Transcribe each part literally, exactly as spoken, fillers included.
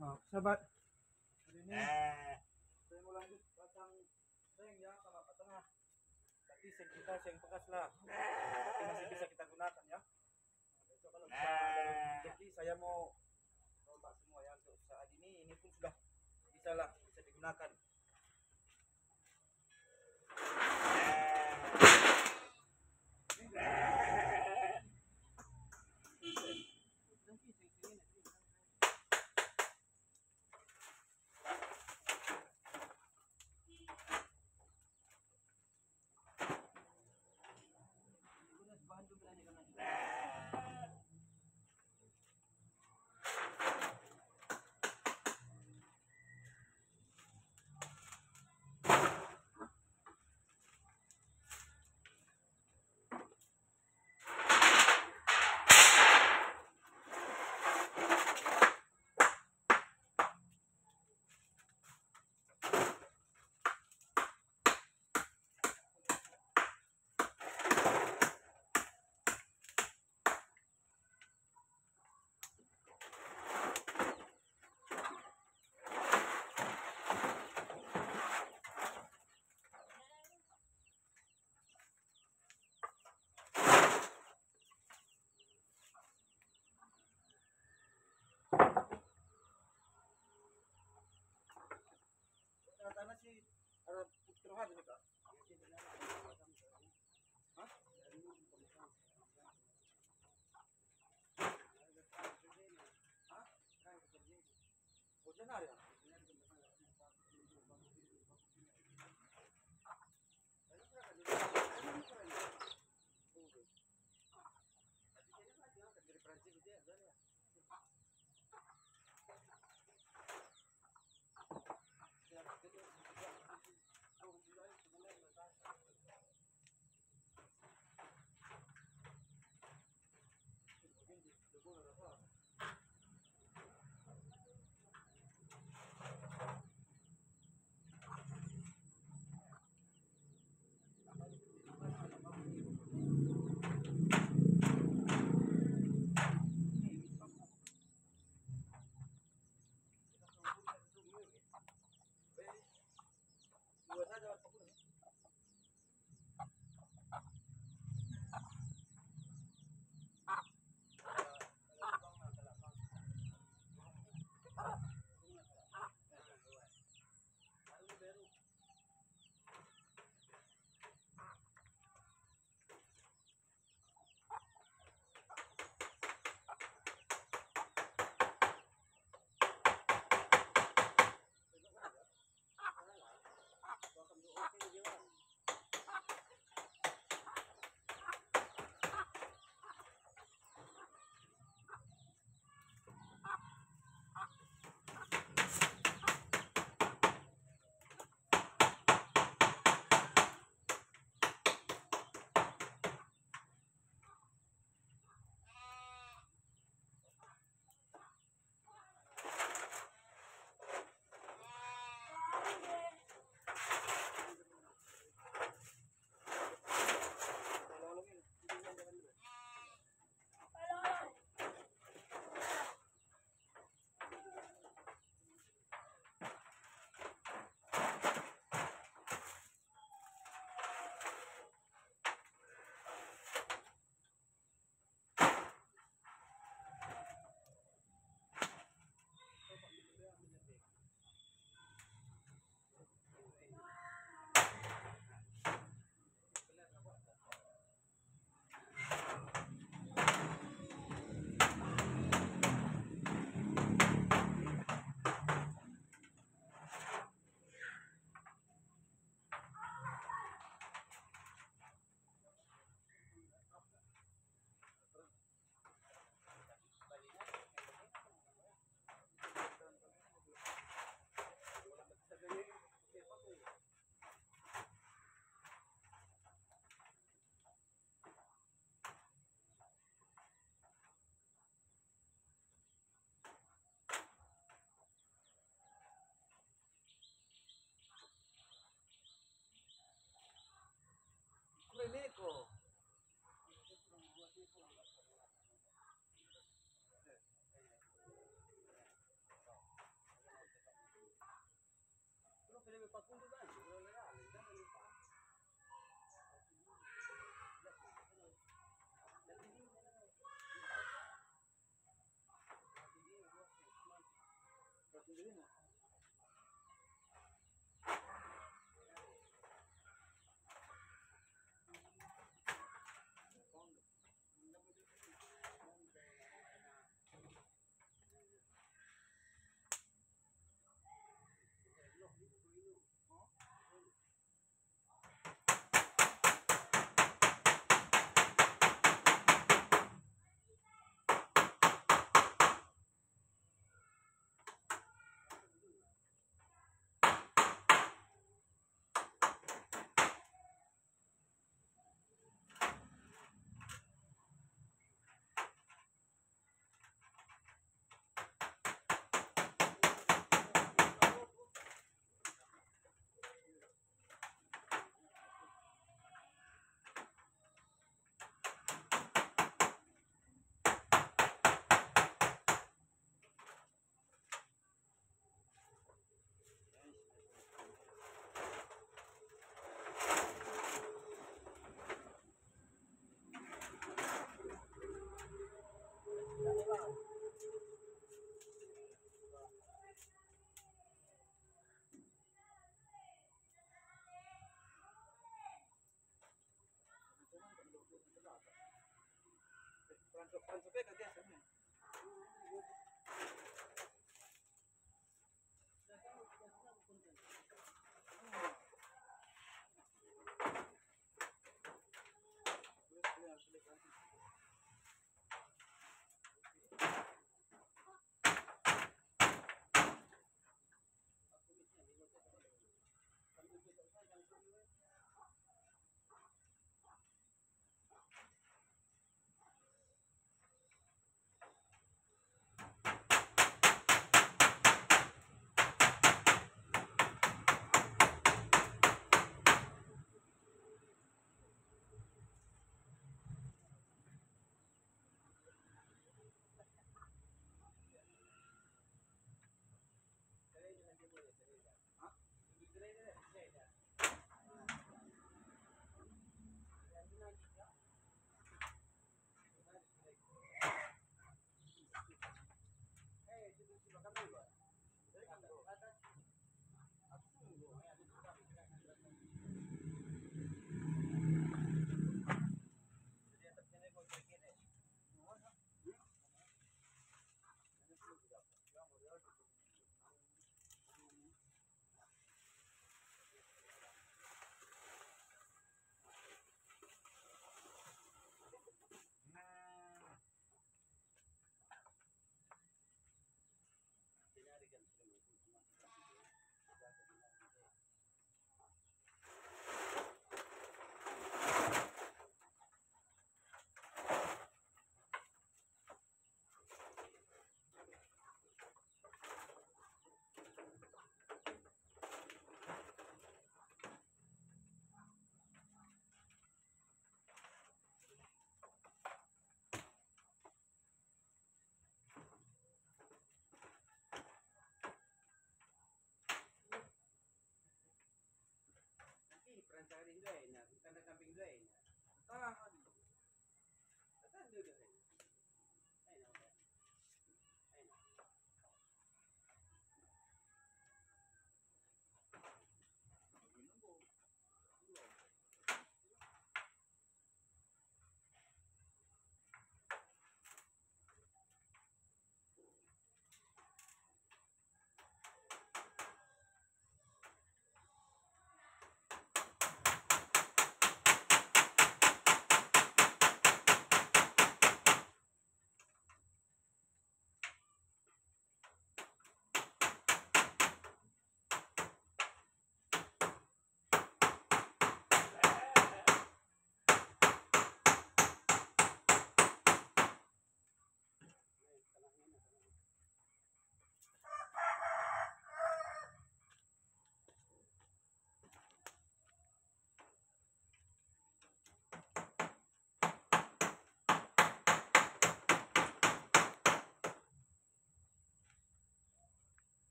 Oh, sahabat, hari ini saya mau lanjut pasang seng ya sama ke tengah. Tapi seng kita seng bekas lah, tapi masih bisa kita gunakan ya. Besok kalau bisa ada rezeki saya mau rombak semua ya. Untuk saat ini ini pun sudah bisa lah, bisa digunakan. Tanah sih ada puteran ini kak. Hah? Hah? Hujan hari ya?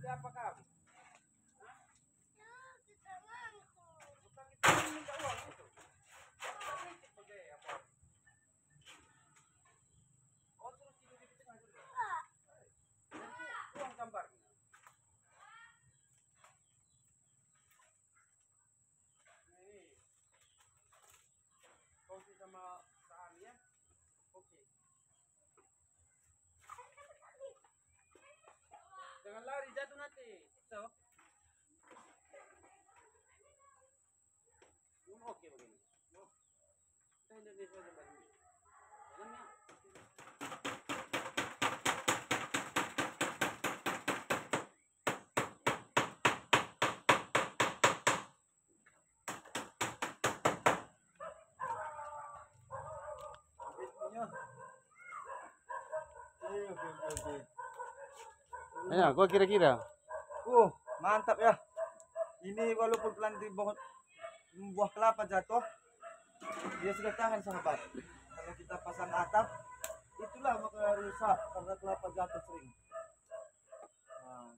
ada apa kamu? Bukan kita minta uang itu. Kita titip sebagai apa? Oh terus tidur di tengah dulu. Itu uang gambarnya. Nih. Kongsi sama Kak Ani ya. Oke. Jangan lari jatuh nanti. So. Oke begini. No. Kita Indonesia aja begini. Jalannya. Ya, gua kira-kira. Uh, mantap ya. Ini walaupun pelanti buah, buah kelapa jatuh, dia sudah tahan sahabat. Kalau kita pasang atap, itulah maka rusak karena kelapa jatuh sering. Nah,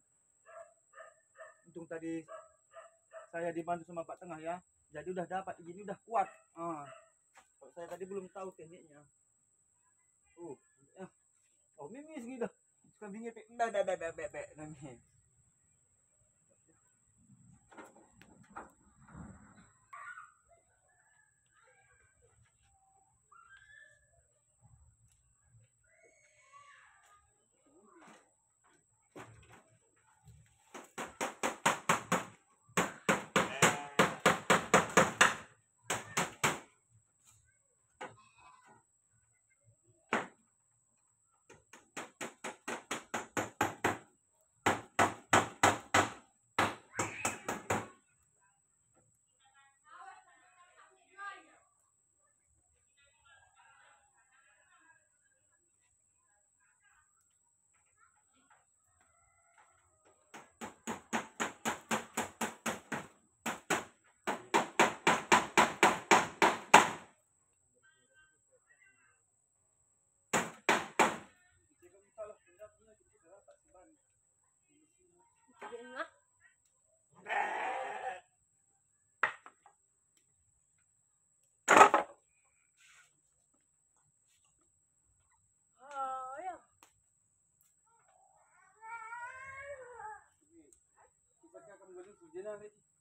untung tadi saya dibantu sama Pak Tengah ya. Jadi udah dapat ini udah kuat. Ah, kalau saya tadi belum tahu tekniknya. Uh, ya. Oh, mimis gitu. Suka bingit, dah dah dah dah dah dah. Jangan